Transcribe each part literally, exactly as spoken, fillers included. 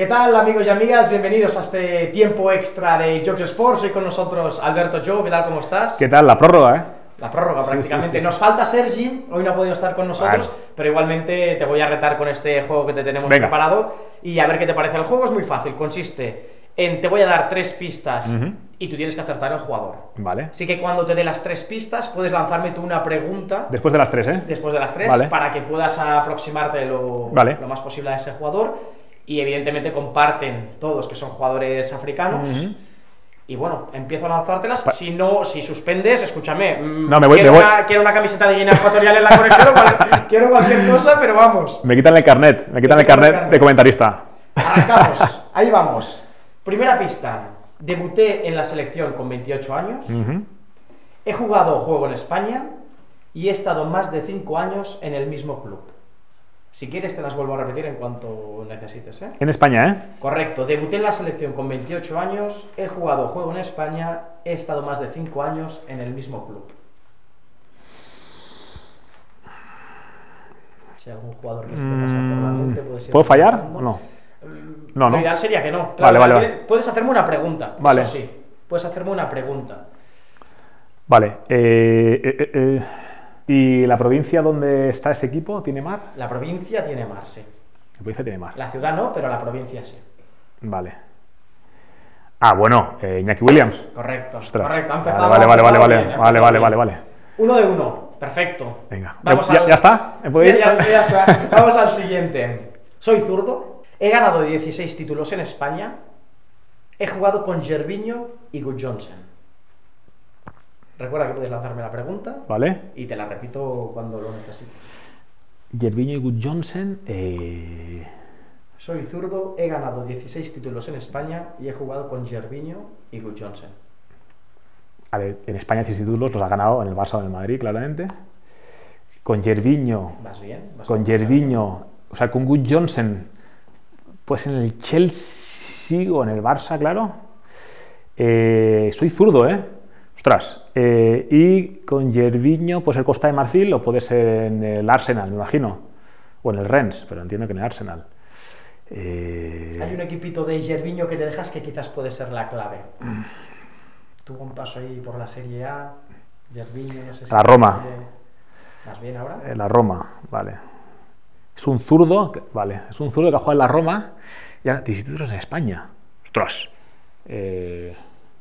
¿Qué tal, amigos y amigas? Bienvenidos a este tiempo extra de Jocs Sports. Hoy con nosotros Alberto Jou. ¿Qué tal? ¿Cómo estás? ¿Qué tal? La prórroga, ¿eh? La prórroga, prácticamente. Sí, sí, sí. Nos falta Sergi, hoy no ha podido estar con nosotros, Vale. pero igualmente te voy a retar con este juego que te tenemos Venga. preparado y a ver qué te parece. El juego es muy fácil, consiste en te voy a dar tres pistas Ujú. y tú tienes que acertar el jugador. Vale. Así que cuando te dé las tres pistas, puedes lanzarme tú una pregunta Después de las tres, ¿eh? después de las tres, Vale. para que puedas aproximarte lo, Vale. lo más posible a ese jugador. Y evidentemente comparten todos que son jugadores africanos. Ujú. Y bueno, empiezo a lanzártelas. Pa- Si no, si suspendes, escúchame. mm, No, me voy- quiero, me voy. Una, quiero una camiseta de Guinea Ecuatorial en la conexión. o cual- quiero cualquier cosa, pero vamos. Me quitan el carnet, me quitan Te el quitan el carnet carnet. de comentarista. Arrancamos. Ahí vamos. Primera pista. Debuté en la selección con veintiocho años. Ujú. He jugado juego en España y he estado más de cinco años en el mismo club. Si quieres te las vuelvo a repetir en cuanto necesites, ¿eh? En España, ¿eh? Correcto, debuté en la selección con veintiocho años, he jugado juego en España, he estado más de cinco años en el mismo club. Si hay algún jugador que se te pasa por la mente, puedes ir ¿Puedo fallar preguntando. o no? Mm, No, Lo no. ideal sería que no. Vale, vale, tiene- vale. Puedes hacerme una pregunta, Vale. eso sí. Puedes hacerme una pregunta. Vale. eh, eh, eh, eh. ¿Y la provincia donde está ese equipo tiene mar? La provincia tiene mar, sí. La provincia tiene mar. La ciudad no, pero la provincia sí. Vale. Ah, bueno, eh, Iñaki Williams. Correcto, Ostras. correcto. Ha Vale, empezado- vale, ha vale, vale, empezado vale, bien, ha vale, empezado vale, bien. vale, vale. Uno de uno, perfecto. Venga. Vamos ¿Ya, al- ya está? ¿Me puedo ir? Ya, ya- ya está. Vamos al siguiente. Soy zurdo, he ganado dieciséis títulos en España, he jugado con Gervinho y Gudjohnsen. Recuerda que puedes lanzarme la pregunta Vale. y te la repito cuando lo necesites. Gervinho y Gudjohnsen. Eh... Soy zurdo, he ganado dieciséis títulos en España y he jugado con Gervinho y Gudjohnsen. A ver, en España dieciséis títulos los ha ganado en el Barça o en el Madrid, claramente. Con Gervinho. ¿Vas bien? ¿Vas Con bien? Gervinho, o sea, con Gudjohnsen, pues en el Chelsea o en el Barça, claro. Eh, soy zurdo, ¿eh? Ostras. Eh, y con Gervinho, pues el Costa de Marfil, o puede ser en el Arsenal, me imagino. O en el Rennes, pero entiendo que en el Arsenal. Eh, Hay un equipito de Gervinho que te dejas que quizás puede ser la clave. Tuvo un paso ahí por la Serie A, Gervinho, no sé si... La Roma. ¿Más bien ahora? en la Roma, vale. Es un zurdo, que- vale, es un zurdo que ha jugado en la Roma, ya, diecisiete títulos en España. Ostras. Eh,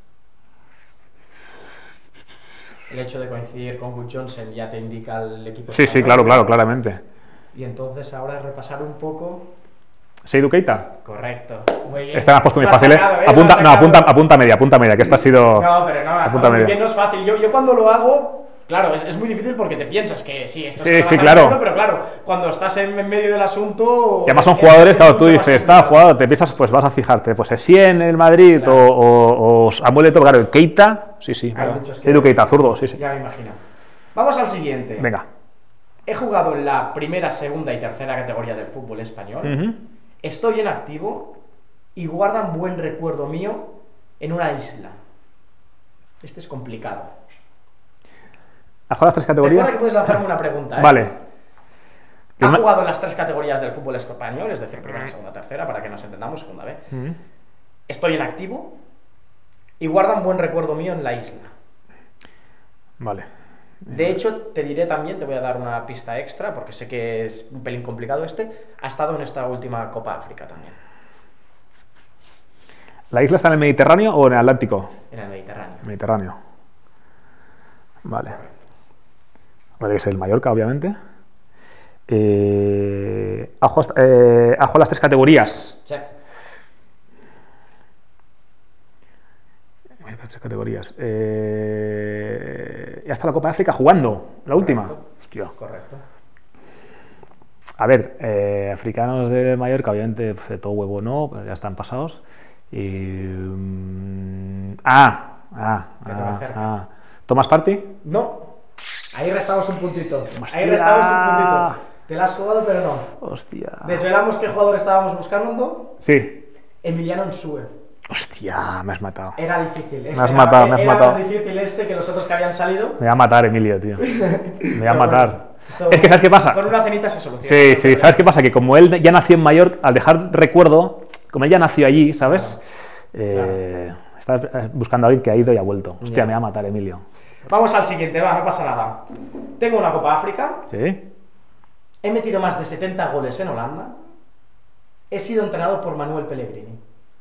El hecho de coincidir con Gudjohnsen ya te indica el equipo. sí, sí, español. claro, claro, claramente. Y entonces ahora repasar un poco. ¿Seydou Keita? Correcto. Muy bien. Esta me has puesto muy Lo has fácil, ¿eh? sacado, ¿eh? Apunta, Lo has no, sacado. apunta, apunta media, apunta media, que esta ha sido... No, pero no, hasta apunta muy media. bien, no es fácil. Yo, yo cuando lo hago, claro, es, es muy difícil porque te piensas que sí, esto Sí, se lo sí, vas a claro. hacerlo, pero claro, cuando estás en, en medio del asunto. Y además son es- jugadores, es claro, tú mucho más dices, está complicado. jugador, te piensas, pues vas a fijarte, pues si en el Madrid Claro. o, o, o Samuel Eto'o, claro, el Keita, sí, sí, Hay muchos que- Seydou Keita, zurdo, sí, sí. Ya me imagino. Vamos al siguiente. Venga. He jugado en la primera, segunda y tercera categoría del fútbol español. Ujú. Estoy en activo y guardan buen recuerdo mío en una isla. Este es complicado. ¿Has jugado las tres categorías? Recuerda que puedes lanzarme una pregunta, ¿eh? Vale. Ha Prima- jugado en las tres categorías del fútbol español, es decir, primera, segunda, tercera, para que nos entendamos, segunda B. Ujú. Estoy en activo y guardan buen recuerdo mío en la isla. Vale. De hecho, te diré también, te voy a dar una pista extra, porque sé que es un pelín complicado este, ha estado en esta última Copa África también, ¿La isla está en el Mediterráneo o en el Atlántico? en el Mediterráneo. Mediterráneo. Vale. Puede ser el Mallorca, obviamente. Eh, ha jugado eh, ha jugado las tres categorías. Sí. Las tres categorías. Eh, ya está la Copa de África jugando, la última. Correcto. Hostia. Correcto. A ver, eh, africanos de Mallorca, obviamente, pues, de todo huevo no, pero ya están pasados. Y, mm, ah, ah, Ya te va ah, cerca. ah. ¿Tomás Partey? No. Ahí restamos un puntito. Hostia. Ahí restamos un puntito. Te la has jugado, pero no. Hostia. Desvelamos qué jugador estábamos buscando. Sí. Emiliano Nsue. Hostia, me has matado. Era difícil. Este Me has era- matado, me has era matado. más difícil este que los otros que habían salido. Me va a matar, Emilio, tío. Me va a matar. Esto- Es que, ¿sabes qué pasa? Con una cenita se soluciona. Sí, sí, ¿sabes qué pasa? Que como él ya nació en Mallorca, al dejar recuerdo, como él ya nació allí, ¿sabes? Claro. Eh, Estás buscando a alguien que ha ido y ha vuelto. Hostia, Ya. me va a matar, Emilio. Vamos al siguiente, va, no pasa nada. Tengo una Copa África. ¿Sí? He metido más de setenta goles en Holanda. He sido entrenado por Manuel Pellegrini.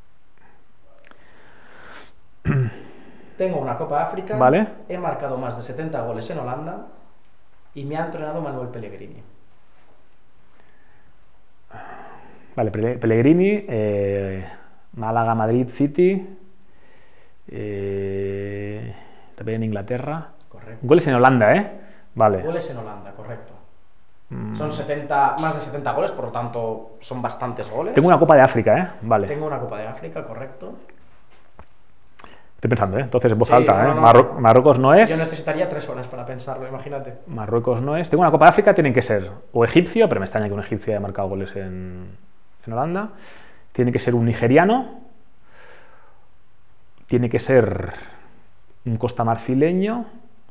Tengo una Copa África. Vale. He marcado más de setenta goles en Holanda. Y me ha entrenado Manuel Pellegrini. Vale, Pele- Pellegrini, eh, Málaga, Madrid, City, eh, también en Inglaterra. Correcto. Goles en Holanda, ¿eh? Vale. Goles en Holanda, correcto. Mm. Son setenta, más de setenta goles, por lo tanto son bastantes goles. Tengo una Copa de África, ¿eh? Vale. Tengo una Copa de África, correcto. Estoy pensando, ¿eh? Entonces en voz Sí, alta, no, ¿eh? no. Marru- Marruecos no es. Yo necesitaría tres horas para pensarlo, imagínate. Marruecos no es. Tengo una Copa de África, tienen que ser o egipcio, pero me extraña que un egipcio haya marcado goles en, en Holanda. Tiene que ser un nigeriano. Tiene que ser un costamarfileño.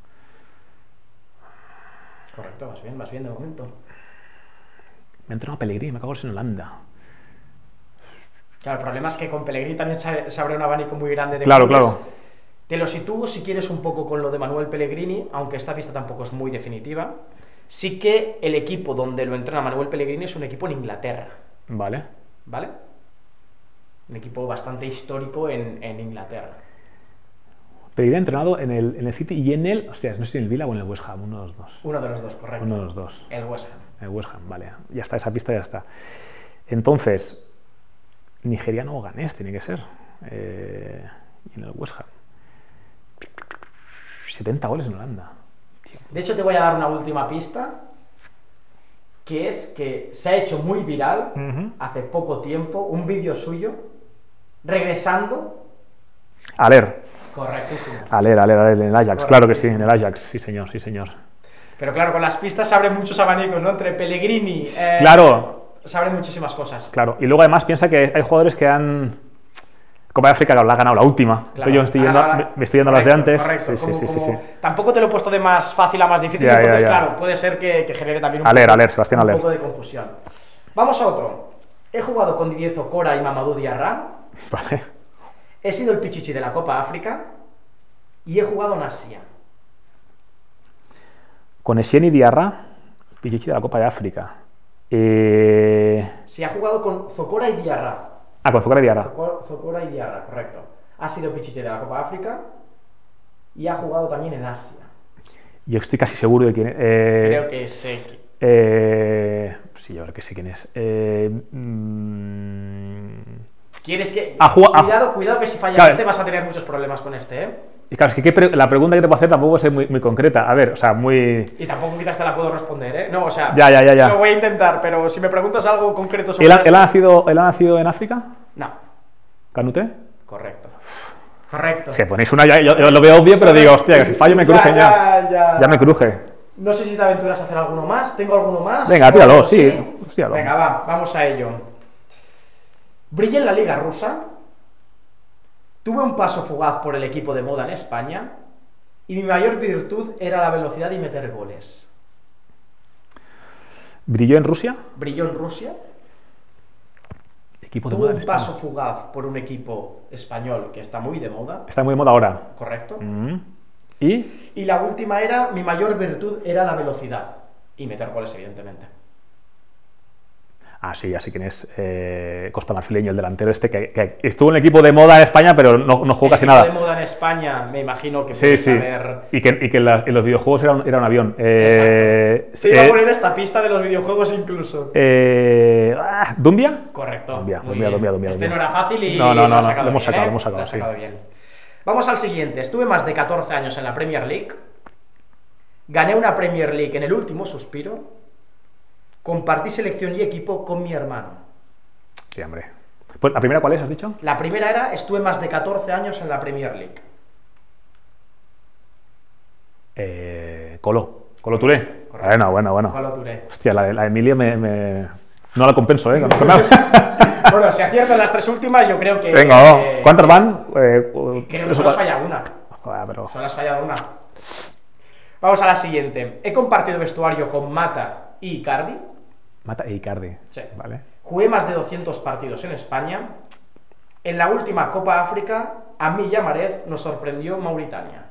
Correcto, vas bien, vas bien de momento. Me ha entrenado a Pellegrini, me cago en Holanda. Claro, el problema es que con Pellegrini también se, se abre un abanico muy grande de Claro, clubes. claro. Te lo sitúo si quieres un poco con lo de Manuel Pellegrini, aunque esta pista tampoco es muy definitiva. Sí que el equipo donde lo entrena Manuel Pellegrini es un equipo en Inglaterra, Vale. ¿vale? Un equipo bastante histórico en, en Inglaterra. Pellegrini ha entrenado en el, en el City y en el... Hostias, no sé si en el Villa o en el West Ham, uno de los dos. Uno de los dos, correcto. Uno de los dos. El West Ham. El West Ham, vale. Ya está, esa pista ya está. Entonces, nigeriano o ganés tiene que ser. Eh, y en el West Ham. setenta goles en Holanda. Tío. De hecho, te voy a dar una última pista, que es que se ha hecho muy viral Ujú. hace poco tiempo un vídeo suyo regresando. Aler. Correctísimo. Aler, Aler, Aler, en el Ajax. Correcto. Claro que sí, en el Ajax. Sí, señor, sí, señor. Pero claro, con las pistas se abren muchos abanicos, ¿no? Entre Pellegrini. eh, Claro. Se abren muchísimas cosas. Claro. Y luego además piensa que hay jugadores que han... Copa de África, claro, la ha ganado la última. Claro. Entonces yo me estoy Ah, yendo, no, me, la- me estoy yendo a las de correcto, antes. correcto. Sí, sí, Como- sí, sí, como- sí. Tampoco te lo he puesto de más fácil a más difícil, Ya, ya, entonces, ya. claro, puede ser que, que genere también un, Aler, poco, Aler, Sebastián un Aler. poco de confusión. Vamos a otro. He jugado con Didier Zokora y Mamadou Diarra. Vale. He sido el pichichi de la Copa África. Y he jugado en Asia. Con Essien y Diarra, Pichichi de la Copa de África. Eh... Se ha jugado con Zokora y Diarra. Ah, con Zokora y Diarra. Zoko- Zokora y Diarra, correcto. Ha sido pichichi de la Copa África. Y ha jugado también en Asia. Yo estoy casi seguro de quién es. Eh... Creo que sé. que- Eh... Sí, yo creo que sé quién es. Eh... mm, ¿Quieres que.? Ha jugado- ha- Cuidado, cuidado que si falla Claro. este vas a tener muchos problemas con este, ¿eh? Y claro, es que ¿qué pre- la pregunta que te puedo hacer tampoco es muy, muy concreta. A ver, o sea, muy... Y tampoco quizás te la puedo responder, ¿eh? No, o sea. Ya, ya, ya, ya. Lo voy a intentar, pero si me preguntas algo concreto sobre ¿Él ha, eso- él ha nacido, ¿Él ha nacido en África? No, ¿Canute? correcto. Correcto. Es que ponéis una ya, yo, yo lo veo obvio, pero digo, hostia, que si fallo me cruje ya. Ya, ya. Ya me cruje. No sé si te aventuras a hacer alguno más. ¿Tengo alguno más? Venga, tíralo, ¿O sí. Hostia, Venga, va, vamos a ello. Brillé en la Liga Rusa. Tuve un paso fugaz por el equipo de moda en España. Y mi mayor virtud era la velocidad y meter goles. ¿Brilló en Rusia? Brilló en Rusia. Equipo de Tuve moda en un España. paso fugaz por un equipo español que está muy de moda. Está muy de moda ahora. Correcto. Mm. ¿Y? Y la última era, mi mayor virtud era la velocidad. Y meter goles, evidentemente. Ah, sí, ya sé quién es. Eh, Costamarfileño, el delantero este, que, que estuvo en el equipo de moda en España, pero no, no jugó El casi equipo nada. de moda en España, me imagino que Sí, puedes sí. saber. Y que, y que en, la- en los videojuegos era un, era un avión. Eh, Exacto. Se iba eh, a poner esta pista de los videojuegos incluso. eh, ah, ¿Dumbia? Correcto. Dumbia, muy Dumbia, bien. Dumbia, Dumbia, Este Dumbia. no era fácil y No, no, no, lo has no, sacado lo hemos bien, sacado, ¿eh? lo hemos sacado, Lo has sí. sacado bien. Vamos al siguiente. Estuve más de catorce años en la Premier League. Gané una Premier League en el último suspiro. Compartí selección y equipo con mi hermano. Sí, hombre. Pues, ¿la primera cuál es, has dicho? La primera era, estuve más de catorce años en la Premier League. Eh, Colo. Colo Touré. Correcto. Bueno, bueno, bueno. Colo Touré. Hostia, la de, la de Emilia me, me- no la compenso, ¿eh? Con nada. Bueno, si aciertas las tres últimas, yo creo que... Venga, vamos. eh, ¿Cuántas van? Eh, Creo que tres o solo has cua- fallado una. Joder, pero... Solo has fallado una. Vamos a la siguiente. He compartido vestuario con Mata y Icardi. Mata e Icardi. Sí. Vale. Jugué más de doscientos partidos en España En la última Copa África, a mí y a Marez nos sorprendió Mauritania.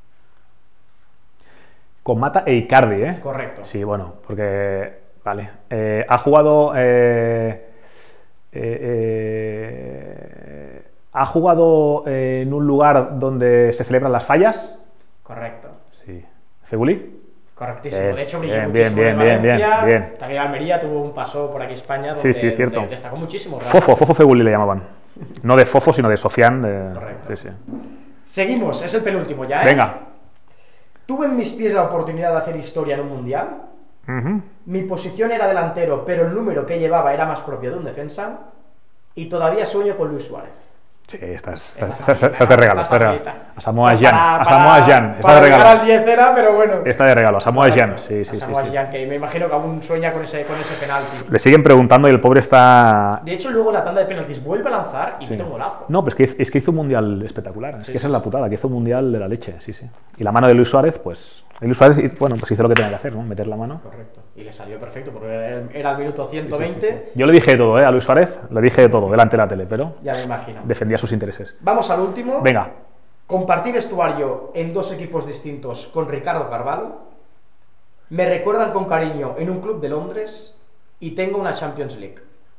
Con Mata e Icardi, ¿eh? Correcto. Sí, bueno, porque... Vale. Eh, ha jugado... Eh, eh, eh, ha jugado eh, en un lugar donde se celebran las fallas. Correcto. Sí. ¿Feguli? Correctísimo. Bien, De hecho, brilló bien, muchísimo bien, en bien, bien, Valencia. bien. También Almería tuvo un paso por aquí España donde, Sí, sí, cierto. donde destacó muchísimo. Realmente. Fofo, Fofo Feguli le llamaban. No de Fofo, sino de Sofian. De... Correcto. Sí, sí. Seguimos, es el penúltimo ya, ¿eh? Venga. Tuve en mis pies la oportunidad de hacer historia en un mundial. Uh-huh. Mi posición era delantero, pero el número que llevaba era más propio de un defensa. Y todavía sueño con Luis Suárez. Sí, estás, Esta estás, facilita, estás de regalo. esta Está de regalo. facilita. A Samoa Para- Gyan. A para- Samoa Gyan. Está para de llegar regalo. al diez era, pero bueno. Está de regalo. A Samoa Gyan. Correcto. Sí, sí, A sí, Samoa sí. Gyan, que me imagino que aún sueña con ese, con ese penalti. Le siguen preguntando y el pobre está... De hecho, luego en la tanda de penaltis vuelve a lanzar y Sí. mete un golazo. No, pues que, es que hizo un mundial espectacular. Es Sí, que esa sí, es la putada, que hizo un mundial de la leche. Sí, sí. Y la mano de Luis Suárez, pues... Luis Suárez, bueno, pues hizo lo que tenía que hacer, ¿no? Meter la mano. Correcto. Y le salió perfecto, porque era- era el minuto ciento Sí, sí, veinte. sí, sí. Yo le dije de todo, ¿eh? A Luis Suárez, le dije de todo, delante de la tele, pero Ya me imagino. defendía sus intereses. Vamos al último. Venga. Compartí vestuario en dos equipos distintos con Ricardo Carvalho. Me recuerdan con cariño en un club de Londres y tengo una Champions League.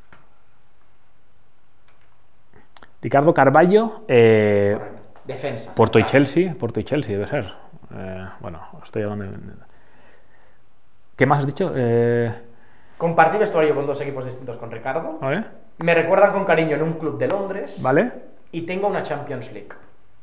Ricardo Carballo, eh, Correcto. Defensa. Porto y Claro. Chelsea, Porto y Chelsea debe ser. Eh, bueno, estoy hablando de... ¿Qué más has dicho? Eh, Compartí vestuario con dos equipos distintos con Ricardo. a ver, Me recuerdan con cariño en un club de Londres. ¿vale? Y tengo una Champions League.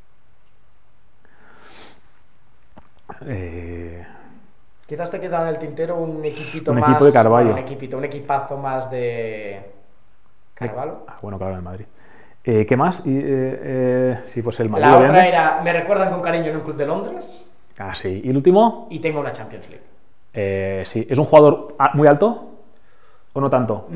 Eh, Quizás te queda en el tintero un equipito Un más. equipo de Carvalho. bueno, un equipito, un equipazo más de Carvalho. ah, bueno, claro, en Madrid. Eh, ¿Qué más? Y, eh, eh, sí, pues el Madrid. La otra obviamente. era, me recuerdan con cariño en un club de Londres Ah, sí. ¿Y el último? y tengo una Champions League. Eh, sí. ¿Es un jugador a- muy alto? ¿O no tanto?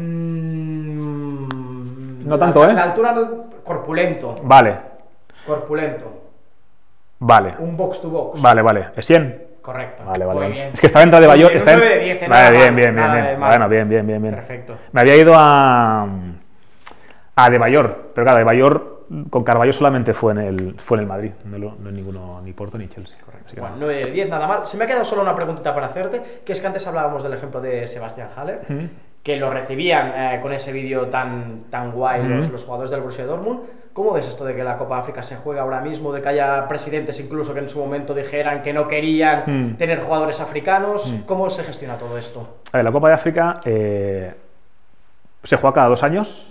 Mm, No tanto, la, ¿eh? La altura, no- corpulento, Vale, corpulento. vale. Un box to box. Vale, vale. ¿Es cien? Correcto. Vale, vale. Muy vale. bien. Es que estaba en de Bayor. Muy bien, Está un en... nueve de diez, Vale, nada bien, mal, bien, bien, nada de bien. mal. Bueno, bien, bien, bien, bien. Perfecto. Me había ido a... A De Bayor, pero claro, De Bayor con Carballo solamente fue en el, fue en el Madrid, no, lo- no en ninguno, ni Porto ni Chelsea. Correcto. Así que Bueno, no. nueve de diez, nada mal. Se me ha quedado solo una preguntita para hacerte, que es que antes hablábamos del ejemplo de Sebastián Haller, Ujú. que lo recibían eh, con ese vídeo tan, tan guay los, Ujú. los jugadores del Borussia Dortmund. ¿Cómo ves esto de que la Copa África se juega ahora mismo, de que haya presidentes incluso que en su momento dijeran que no querían Mm. tener jugadores africanos? Mm. ¿Cómo se gestiona todo esto? A ver, la Copa de África eh, se juega cada dos años.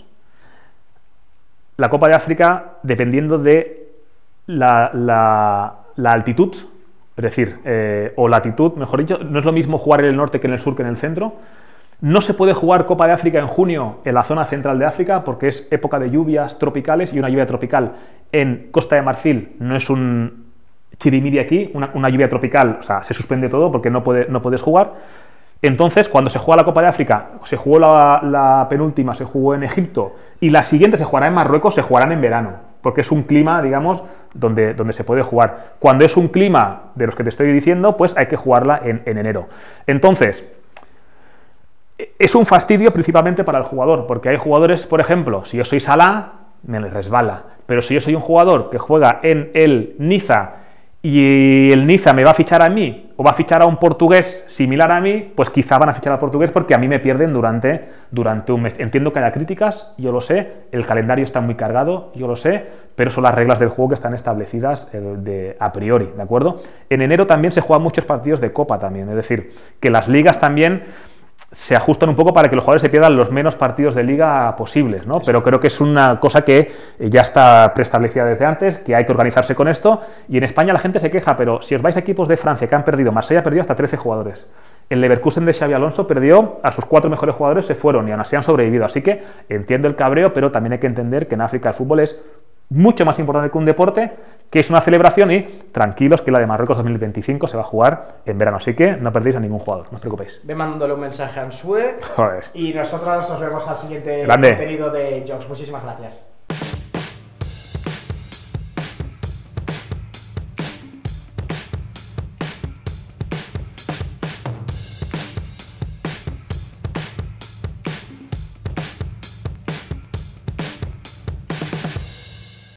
La Copa de África, dependiendo de la, la- la altitud, es decir, eh, o latitud, mejor dicho, no es lo mismo jugar en el norte que en el sur que en el centro. No se puede jugar Copa de África en junio en la zona central de África porque es época de lluvias tropicales y una lluvia tropical en Costa de Marfil no es un chirimiri aquí, una, una lluvia tropical, o sea, se suspende todo porque no, puede, no puedes jugar. Entonces, cuando se juega la Copa de África, se jugó la, la penúltima, se jugó en Egipto, y la siguiente se jugará en Marruecos, se jugarán en verano, porque es un clima, digamos, donde, donde se puede jugar. Cuando es un clima de los que te estoy diciendo, pues hay que jugarla en, en enero. Entonces, es un fastidio principalmente para el jugador, porque hay jugadores, por ejemplo, si yo soy Salah, me les resbala, pero si yo soy un jugador que juega en el Niza y el Niza me va a fichar a mí o va a fichar a un portugués similar a mí, pues quizá van a fichar al portugués porque a mí me pierden durante, durante un mes. Entiendo que haya críticas, yo lo sé, el calendario está muy cargado, yo lo sé, pero son las reglas del juego que están establecidas eh, de, a priori, ¿de acuerdo? En enero también se juegan muchos partidos de Copa también, es decir, que las ligas también se ajustan un poco para que los jugadores se pierdan los menos partidos de liga posibles, ¿no? Pero creo que es una cosa que ya está preestablecida desde antes, que hay que organizarse con esto, y en España la gente se queja, pero si os vais a equipos de Francia que han perdido, Marsella ha perdido hasta trece jugadores, el Leverkusen de Xabi Alonso perdió a sus cuatro mejores jugadores, se fueron y aún así han sobrevivido, así que entiendo el cabreo, pero también hay que entender que en África el fútbol es mucho más importante que un deporte, que es una celebración, y tranquilos que la de Marruecos dos mil veinticinco se va a jugar en verano, así que no perdéis a ningún jugador, no os preocupéis. Ve mandándole un mensaje a Ansue Joder. y nosotros nos vemos al siguiente Grande. contenido de Jokes. Muchísimas gracias.